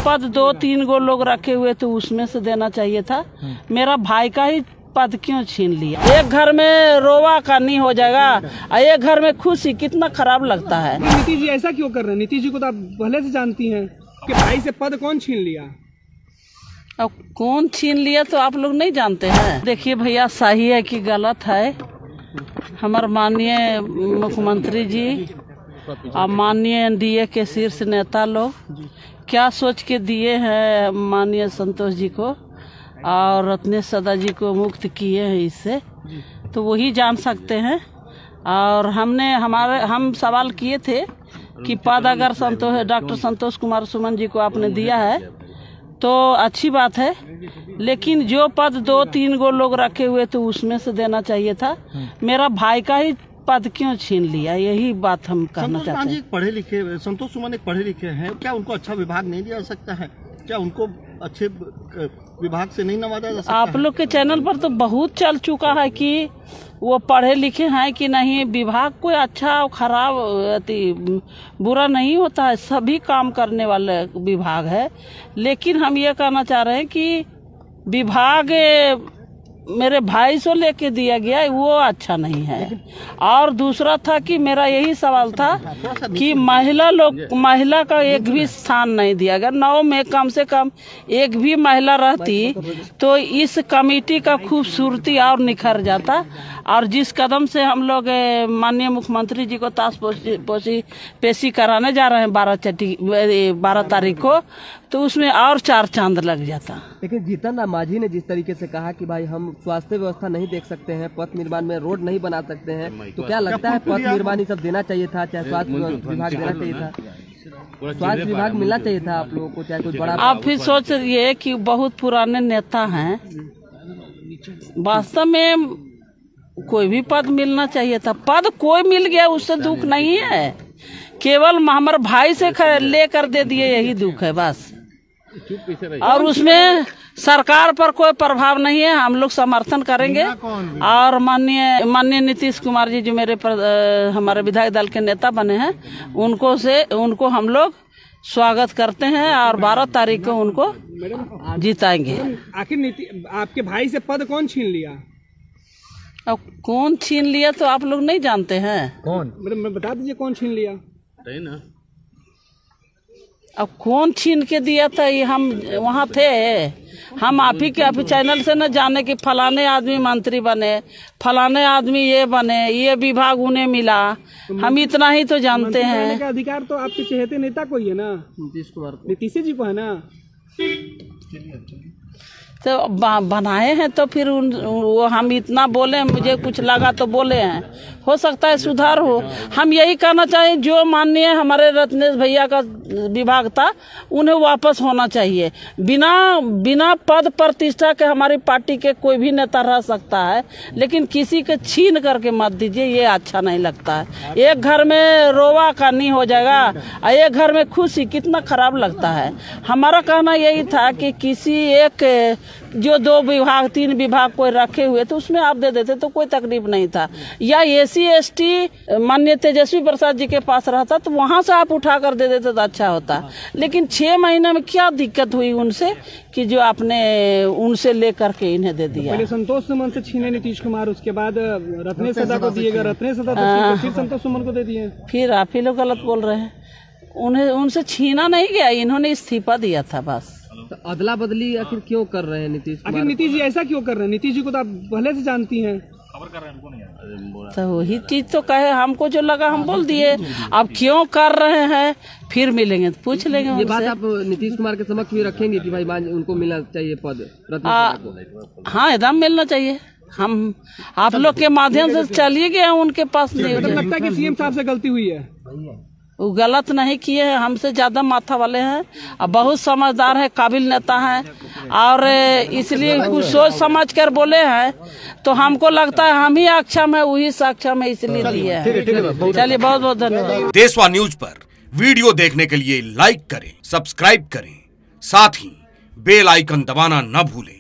पद 2-3 गो लोग रखे हुए थे उसमें से देना चाहिए था। मेरा भाई का ही पद क्यों छीन लिया? एक घर में रोवा करनी हो जाएगा और एक घर में खुशी, कितना खराब लगता है। नीतीश जी ऐसा क्यों कर रहे हैं? नीतीश जी को तो आप पहले से जानती हैं कि भाई से पद कौन छीन लिया। अब कौन छीन लिया तो आप लोग नहीं जानते हैं। देखिए भैया, सही है कि गलत है, हमारे माननीय मुख्यमंत्री जी और माननीय एनडीए के शीर्ष नेता लोग क्या सोच के दिए हैं माननीय संतोष जी को और रत्नेश सदा जी को मुक्त किए हैं इससे, तो वही जान सकते हैं। और हम सवाल किए थे कि पद अगर डॉक्टर संतोष कुमार सुमन जी को आपने दिया है तो अच्छी बात है, लेकिन जो पद 2-3 गो लोग रखे हुए थे उसमें से देना चाहिए था। मेरा भाई का ही पद क्यों छीन लिया, यही बात हम कहना चाहते हैं। पढ़े लिखे संतोष सुमन एक पढ़े लिखे हैं, क्या उनको अच्छा विभाग नहीं दिया सकता है? क्या उनको अच्छे विभाग से नहीं नवाजा जा सकता? आप लोग के चैनल पर तो बहुत चल चुका है कि वो पढ़े लिखे हैं कि नहीं। विभाग कोई अच्छा और खराब बुरा नहीं होता है, सभी काम करने वाले विभाग है। लेकिन हम ये कहना चाह रहे हैं कि विभाग मेरे भाई से लेके दिया गया वो अच्छा नहीं है। और दूसरा था कि मेरा यही सवाल था कि महिला का एक भी स्थान नहीं दिया गया। 9 में कम से कम एक भी महिला रहती तो इस कमेटी का खूबसूरती और निखर जाता। और जिस कदम से हम लोग माननीय मुख्यमंत्री जी को ताजपोशी पेशी कराने जा रहे हैं 12 तारीख को, तो उसमें और 4 चांद लग जाता। लेकिन जीतन राम मांझी ने जिस तरीके से कहा कि भाई हम स्वास्थ्य व्यवस्था नहीं देख सकते हैं, पथ निर्माण में रोड नहीं बना सकते हैं, तो क्या लगता है पथ निर्माण ही सब देना चाहिए था? चाहे स्वास्थ्य विभाग देना चाहिए था, स्वास्थ्य विभाग मिलना चाहिए था आप लोगों को, चाहे कुछ बड़ा। आप फिर सोच रही कि बहुत पुराने नेता हैं, वास्तव में कोई भी पद मिलना चाहिए था। पद कोई मिल गया उससे दुख नहीं है, केवल हमारे भाई से लेकर दे दिए यही दुख है बस। और उसमें सरकार पर कोई प्रभाव नहीं है, हम लोग समर्थन करेंगे। और माननीय नीतीश कुमार जी जो हमारे विधायक दल के नेता बने हैं, उनको हम लोग स्वागत करते हैं और 12 तारीख को उनको जिताएंगे। आखिर आपके भाई से पद कौन छीन लिया? अब कौन छीन लिया तो आप लोग नहीं जानते हैं। कौन? बता दीजिए कौन छीन लिया ना। अब कौन छीन के दिया था, ये हम वहाँ थे, हम आप ही के चैनल से न जाने कि फलाने आदमी मंत्री बने, फलाने आदमी ये बने, ये विभाग उन्हें मिला, हम इतना ही तो जानते हैं। का अधिकार तो आपके चहेते नेता को ही है ना, नीतीश जी को है ना। तो बनाए हैं तो फिर वो हम इतना बोले, मुझे कुछ लगा तो बोले हैं, हो सकता है सुधार हो। हम यही कहना चाहें जो माननीय हमारे रत्नेश भैया का विभाग था उन्हें वापस होना चाहिए। बिना पद प्रतिष्ठा के हमारी पार्टी के कोई भी नेता रह सकता है, लेकिन किसी के छीन करके मत दीजिए, ये अच्छा नहीं लगता है। एक घर में रोवा करनी हो जाएगा और एक घर में खुशी, कितना खराब लगता है। हमारा कहना यही था कि किसी एक जो 2 विभाग 3 विभाग कोई रखे हुए तो उसमें आप दे देते तो कोई तकलीफ नहीं था। या SC ST माननीय तेजस्वी प्रसाद जी के पास रहता तो वहां से आप उठा कर दे देते तो अच्छा होता। लेकिन 6 महीने में क्या दिक्कत हुई उनसे कि जो आपने उनसे लेकर के इन्हें दे दिया। पहले संतोष सुमन से छीने नीतीश कुमार, उसके बाद रत्नेश सदा को दिएगा, रत्नेश सदा फिर संतोष सुमन को दे दिए। फिर आप ही लोग गलत बोल रहे हैं, उनसे छीना नहीं गया, इन्होंने इस्तीफा दिया था बस। तो अदला बदली आखिर क्यों कर रहे हैं नीतीश? आखिर नीतीश जी ऐसा क्यों कर रहे हैं? नीतीश जी को तो आप पहले से जानती हैं। तो वही चीज तो कहे, हमको जो लगा हम बोल दिए। अब क्यों कर रहे हैं फिर मिलेंगे तो पूछ लेंगे। ये बात आप नीतीश कुमार के समक्ष भी रखेंगे कि भाई उनको मिलना चाहिए पद? हाँ, एकदम मिलना चाहिए। हम आप लोग के माध्यम से चलिए गए, उनके पास नहीं। लगता है कि सीएम साहब से गलती हुई है? वो गलत नहीं किए हैं, हमसे ज्यादा माथा वाले हैं और बहुत समझदार है, काबिल नेता हैं और इसलिए कुछ सोच समझ कर बोले हैं। तो हमको लगता है हम ही अक्षम है, वही सक्षम है, इसलिए दिए हैं। चलिए, बहुत बहुत धन्यवाद। देशवा न्यूज पर वीडियो देखने के लिए लाइक करें, सब्सक्राइब करें, साथ ही बेल आइकन दबाना न भूलें।